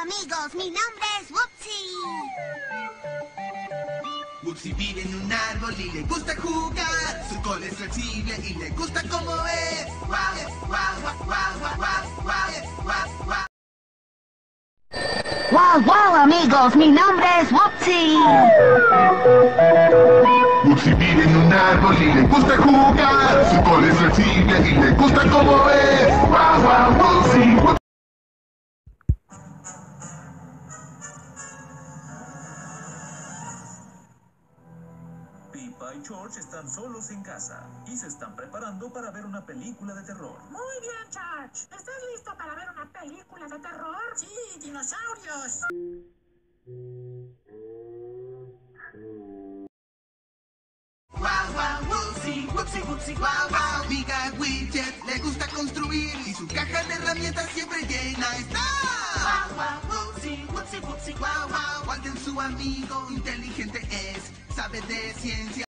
amigos, mi nombre es Whoopsie. Whoopsie vive en un árbol y le gusta jugar. Su cola es flexible y le gusta cómo es. Guau, guau, guau, guau, guau, guau, guau, guau. Wow, wow, amigos, mi nombre es Whoopsie. Whoopsie vive en un árbol y le gusta jugar. Su cola es flexible y le gusta cómo es. Guau, guau, Whoopsie. Pippa y George están solos en casa y se están preparando para ver una película de terror. Muy bien, George. ¿Estás listo para ver una película de terror? Sí, dinosaurios. Guau, guau, Whoopsie, Whoopsie, Whoopsie, guau, guau. Amiga Widget le gusta construir y su caja de herramientas siempre llena está. Guau, guau, Whoopsie, Whoopsie, Whoopsie, guau, guau. Walden, su amigo inteligente es, sabe de ciencia.